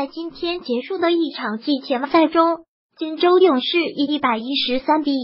在今天结束的一场季前赛中，金州勇士以113比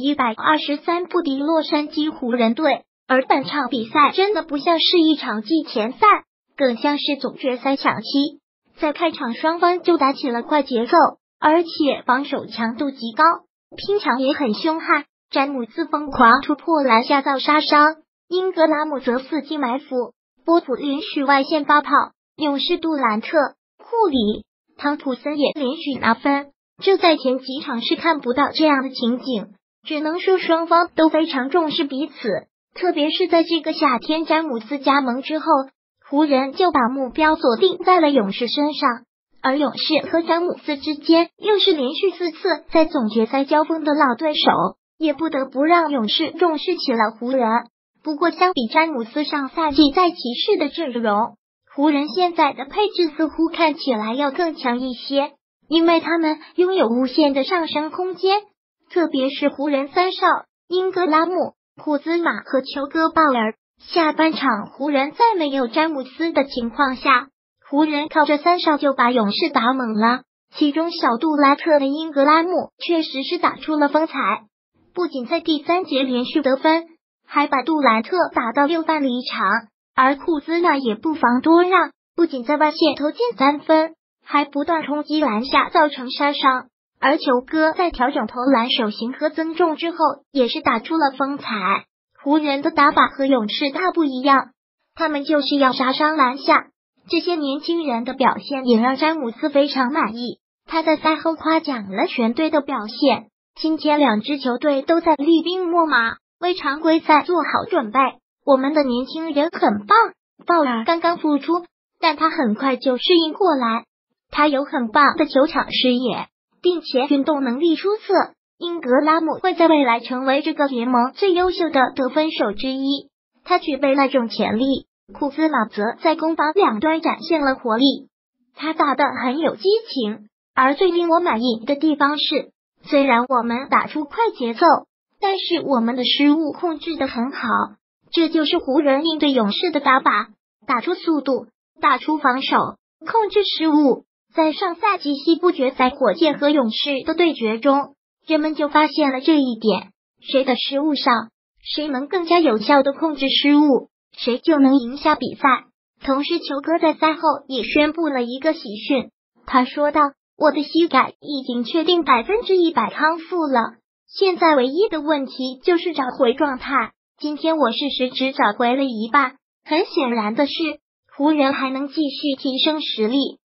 123不敌洛杉矶湖人队。而本场比赛真的不像是一场季前赛，更像是总决赛抢七。在开场双方就打起了快节奏，而且防守强度极高，拼抢也很凶悍。詹姆斯疯狂突破篮下造杀伤，英格拉姆则伺机埋伏，波普连续外线发炮，勇士杜兰特、库里、汤普森也连续拿分。这在前几场是看不到这样的情景，只能说双方都非常重视彼此。特别是在这个夏天，詹姆斯加盟之后，湖人就把目标锁定在了勇士身上，而勇士和詹姆斯之间又是连续4次在总决赛交锋的老对手，也不得不让勇士重视起了湖人。不过相比詹姆斯上赛季在骑士的阵容，湖人现在的配置似乎看起来要更强一些，因为他们拥有无限的上升空间，特别是湖人三少英格拉姆、库兹马和球哥鲍尔。下半场湖人在没有詹姆斯的情况下，湖人靠着三少就把勇士打懵了，其中小杜兰特的英格拉姆确实是打出了风采，不仅在第3节连续得分，还把杜兰特打到6犯离场，而库兹马也不妨多让，不仅在外线投进3分，还不断冲击篮下造成杀伤。而球哥在调整投篮手型和增重之后，也是打出了风采。湖人的打法和勇士大不一样，他们就是要杀伤篮下。这些年轻人的表现也让詹姆斯非常满意，他在赛后夸奖了全队的表现。今天2支球队都在厉兵秣马，为常规赛做好准备。我们的年轻人很棒，鲍尔刚刚复出，但他很快就适应过来。他有很棒的球场视野，并且运动能力出色。英格拉姆会在未来成为这个联盟最优秀的得分手之一，他具备那种潜力。库兹马则在攻防两端展现了活力，他打得很有激情。而最令我满意的地方是，虽然我们打出快节奏，但是我们的失误控制得很好，这就是湖人应对勇士的打法，打出速度，打出防守，控制失误。在上赛季西部决赛火箭和勇士的对决中，人们就发现了这一点，谁的失误少，谁能更加有效的控制失误，谁就能赢下比赛。同时球哥在赛后也宣布了一个喜讯，他说道，我的膝盖已经确定100%康复了，现在唯一的问题就是找回状态，今天我事实只找回了一半。很显然的是，湖人还能继续提升实力，